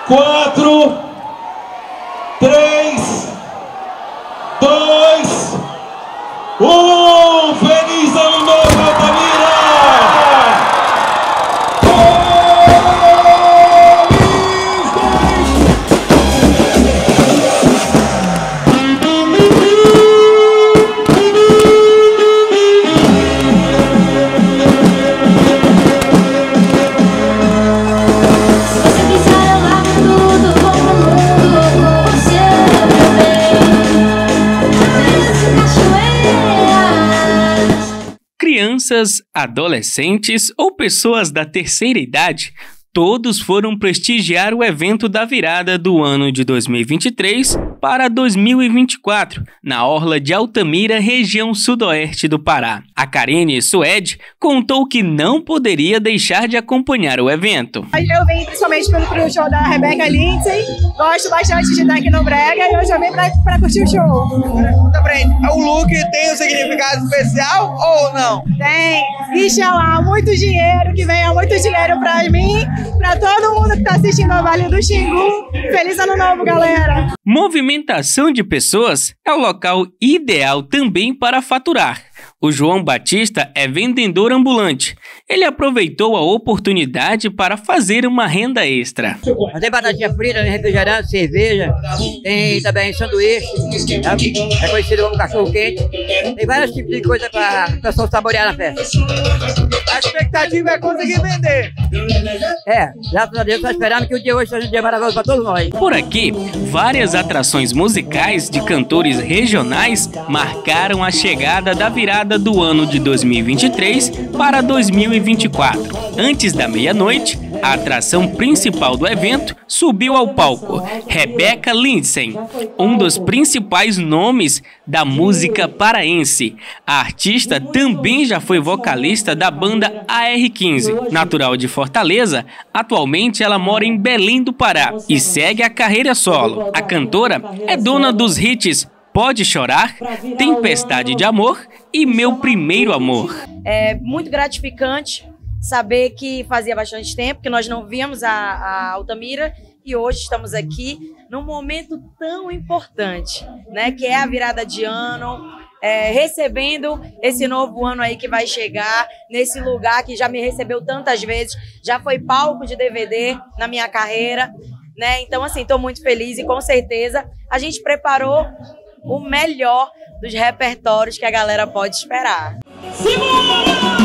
4, 3, 2, 1. Feliz Ano Novo, Altamira! Crianças, adolescentes ou pessoas da terceira idade, todos foram prestigiar o evento da virada do ano de 2023 para 2024, na orla de Altamira, região sudoeste do Pará. A Karine Suede contou que não poderia deixar de acompanhar o evento. Eu vim principalmente pelo show da Rebeca Lindsay, gosto bastante de Tecnobrega e hoje eu vim pra curtir o show. O look tem um significado especial ou não? Tem. Inxalá, muito dinheiro, que venha muito dinheiro pra mim, pra todo mundo que tá assistindo ao Vale do Xingu. Feliz Ano Novo, galera! Movimentação de pessoas é o local ideal também para faturar. O João Batista é vendedor ambulante. Ele aproveitou a oportunidade para fazer uma renda extra. Tem batatinha frita, refrigerante, cerveja, tem também sanduíche, é conhecido como cachorro-quente. Tem vários tipos de coisa para o pessoal saborear na festa. A expectativa é conseguir vender. Graças a Deus, estou esperando que o dia hoje seja um dia maravilhoso para todos nós. Por aqui, várias atrações musicais de cantores regionais marcaram a chegada da virada do ano de 2023 para 2024. Antes da meia-noite, a atração principal do evento subiu ao palco, Rebeca Lindsay, um dos principais nomes da música paraense. A artista também já foi vocalista da banda AR15. Natural de Fortaleza, atualmente ela mora em Belém do Pará e segue a carreira solo. A cantora é dona dos hits Pode Chorar, Tempestade de Amor e Meu Primeiro Amor. É muito gratificante saber que fazia bastante tempo que nós não víamos a Altamira e hoje estamos aqui num momento tão importante, né, que é a virada de ano, recebendo esse novo ano aí que vai chegar, nesse lugar que já me recebeu tantas vezes, já foi palco de DVD na minha carreira, né? Então, assim, estou muito feliz e com certeza a gente preparou o melhor dos repertórios que a galera pode esperar. Simão!